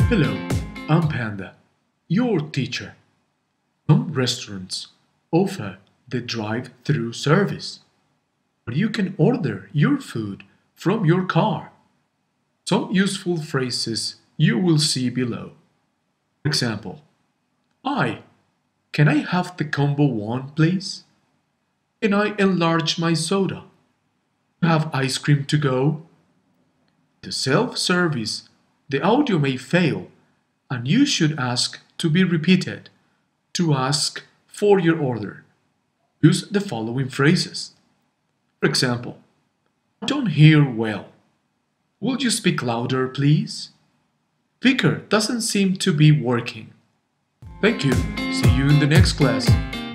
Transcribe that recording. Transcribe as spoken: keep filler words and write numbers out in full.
Hello, I'm Panda, your teacher. Some restaurants offer the drive-thru service, where you can order your food from your car. Some useful phrases you will see below. For example, Hi, can I have the combo one, please? Can I enlarge my soda? Do you have ice cream to go? The self-service, the audio may fail, and you should ask to be repeated. To ask for your order, use the following phrases. For example, I don't hear well. Would you speak louder, please? Speaker doesn't seem to be working. Thank you. See you in the next class.